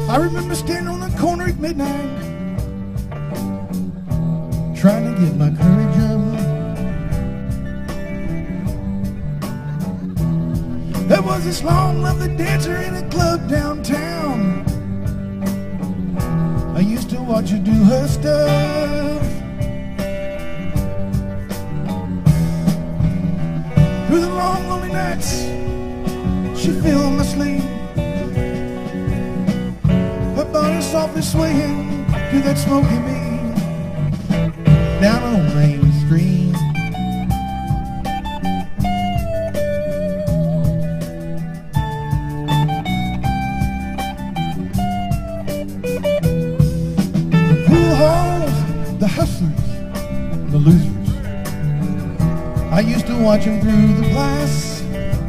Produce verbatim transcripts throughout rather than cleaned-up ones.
I remember standing on the corner at midnight, trying to get my courage up. There was this long, lovely dancer in a club downtown. I used to watch her do her stuff. Through the long, lonely nights, she filled my sleep. Her body softly swaying to that smoky beat down on Main Street. The hustlers, the losers, I used to watch them through the glass.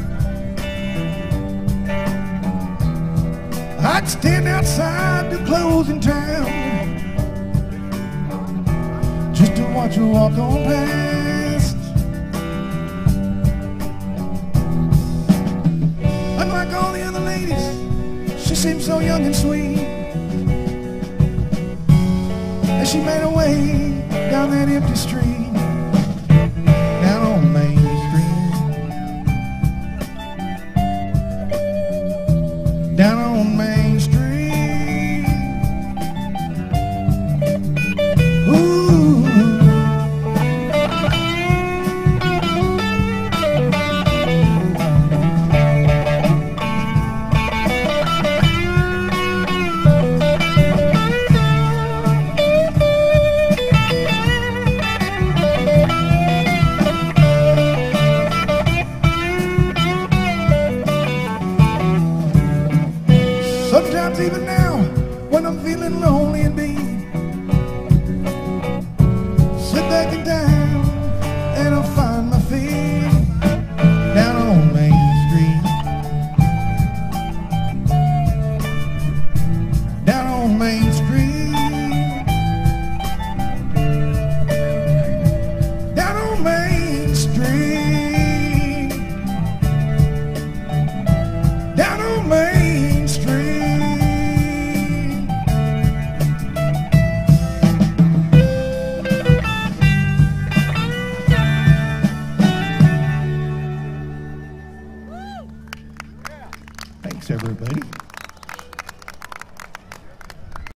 I'd stand outside the closing time just to watch her walk on past. Unlike all the other ladies, she seemed so young and sweet as she made her way down that empty street, down on Main Street, down on Main Street. Ooh. Sometimes even now, when I'm feeling lonely and beat,